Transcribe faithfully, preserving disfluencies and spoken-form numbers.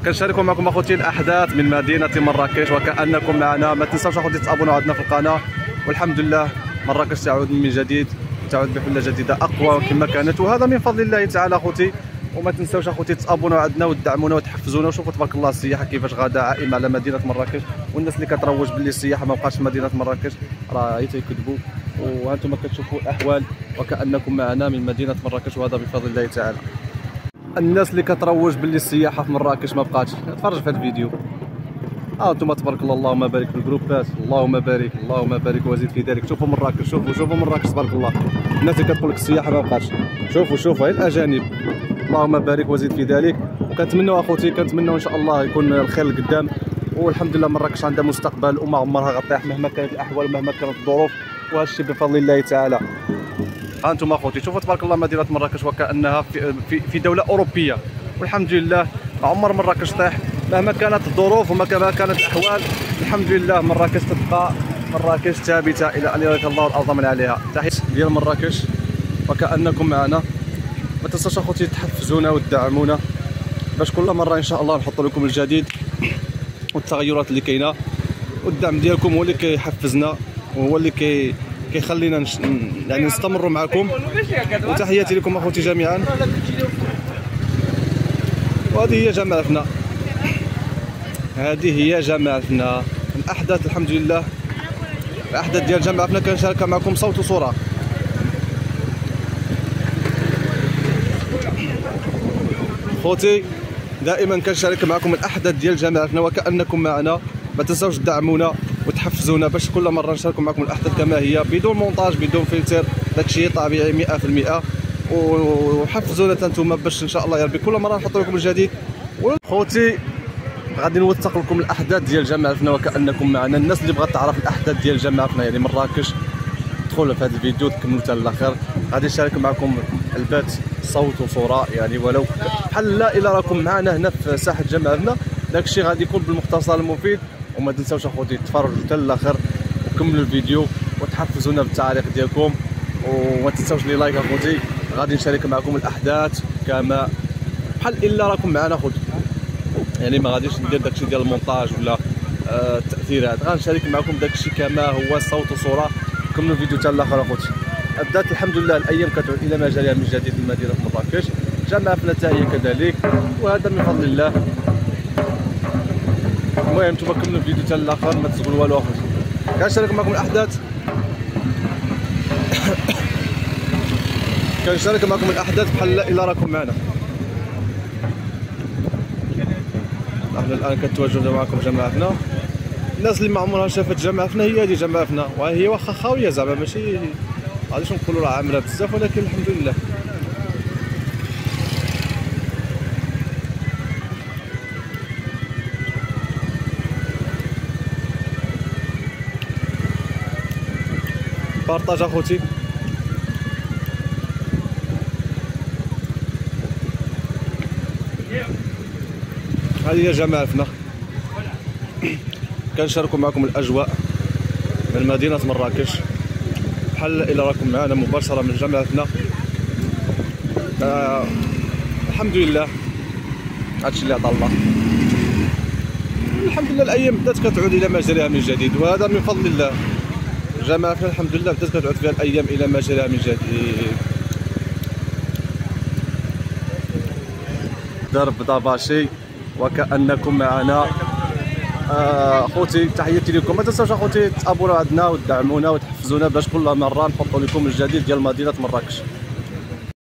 كنشاركوا معكم اخوتي الاحداث من مدينه مراكش وكانكم معنا. ما تنساوش اخوتي تابونوا عندنا في القناه، والحمد لله مراكش تعود من جديد، تعود بحله جديده اقوى كما كانت، وهذا من فضل الله تعالى اخوتي. وما تنساوش اخوتي تابونوا عندنا وتدعمونا وتحفزونا. وشوفوا تبارك الله السياحه كيفاش غادا عائمه على مدينه مراكش، والناس اللي كتروج باللي السياحه ما بقاش في مدينه مراكش راه هي تيكذبوا. وانتم كتشوفوا الاحوال وكانكم معنا من مدينه مراكش، وهذا بفضل الله تعالى. الناس اللي كتروج باللي السياحه في مراكش ما بقاتش، تفرج في هذا الفيديو. اه انتم تبارك الله، اللهم بارك في الجروبات، اللهم بارك اللهم بارك وزيد في ذلك. شوفوا مراكش، شوفوا شوفوا مراكش تبارك الله. الناس اللي كتقول لك السياحه ما بقاتش، شوفوا شوفوا هاي الاجانب، اللهم بارك وزيد في ذلك. وكنتمنوا اخوتي كنتمنوا ان شاء الله يكون الخير لقدام، والحمد لله مراكش عندها مستقبل وما عمرها غطيح مهما كانت الاحوال ومهما كانت الظروف، وهذا الشيء بفضل الله تعالى. ها انتم اخوتي شوفوا تبارك الله مدينه مراكش وكانها في في, في دوله اوروبيه، والحمد لله ما عمر مراكش طيح مهما كانت الظروف ومهما كانت الاحوال. الحمد لله مراكش تبقى مراكش ثابته الى ان يرث الله الارض من عليها. تحيه ديال مراكش وكانكم معنا. ما تنساوش اخوتي تحفزونا وتدعمونا باش كل مره ان شاء الله نحط لكم الجديد والتغيرات اللي كاينه، والدعم ديالكم هو اللي كيحفزنا وهو اللي كي كيخلينا نش... يعني نستمروا معكم. وتحياتي لكم اخوتي جميعا. وهذه هي جماعتنا، هذه هي جماعتنا الاحداث. الحمد لله الاحداث ديال جماعتنا كنشارك معكم صوت وصوره. خوتي دائما كنشارك معكم الاحداث ديال جماعتنا وكانكم معنا. ما تنساوش تدعمونا وتحفزونا باش كل مره نشاركوا معكم الاحداث كما هي، بدون مونتاج بدون فلتر، داكشي طبيعي مئة في المئة. وحفزونا حتى نتوما باش ان شاء الله يا ربي كل مره نحط لكم الجديد. خوتي غادي نوثق لكم الاحداث ديال جماعتنا وكانكم معنا. الناس اللي بغات تعرف الاحداث ديال جماعتنا يعني مراكش دخلوا في هذا الفيديو تكملوا حتى الاخر. غادي نشارك معكم البث صوت وصوره يعني، ولو بحال لا الا راكم معنا هنا في ساحه جماعتنا. داكشي غادي يكون بالمختصر المفيد. وما تنساوش اخوتي تفرجوا حتى الاخر وكملوا الفيديو وتحفزونا بالتعاليق ديالكم. وما تنساوش لي لايك اخوتي. غادي نشارك معكم الاحداث كما بحال الا راكم معنا اخوتي، يعني ما غاديش ندير داكشي ديال المونتاج ولا آه التاثيرات، غنشارك معكم داكشي كما هو صوت وصوره. كملوا الفيديو حتى الاخر اخوتي. بدات الحمد لله الايام كتعود الى مجالها من جديد من مدينه مراكش، جماعتنا حتى هي كذلك، وهذا من فضل الله. المهم نتوما كملوا الفيديو حتى الاخر ما تزغلوا والو اخوتي. كنشارك معكم الاحداث كنشارك معكم الاحداث بحال الا راكم معنا. نحن الان كنتواجدوا معكم جماعتنا. الناس اللي ما عمرها شافت جماعتنا هي هذه جماعتنا، وهي واخا خاويه زعما ماشي غاديش نقولوا راه عامره بزاف، ولكن الحمد لله. بارطاج اخوتي. هذه هي جماعتنا، كنشاركوا معكم الاجواء من مدينه مراكش بحال الا راكم معنا مباشره من جماعتنا. آه الحمد لله هادشي اللي عطا الله. الحمد لله الايام بدات كتعود الى مجاريها من جديد، وهذا من فضل الله. جماعتنا الحمد لله بدات كتعود فيها الايام الى مجاريها من جديد. درب طباشي وكانكم معنا. اخوتي تحياتي لكم. ما تنساوش اخوتي تابونوا عندنا وتدعمونا وتحفزونا باش كل مره نحطوا لكم الجديد ديال مدينه مراكش.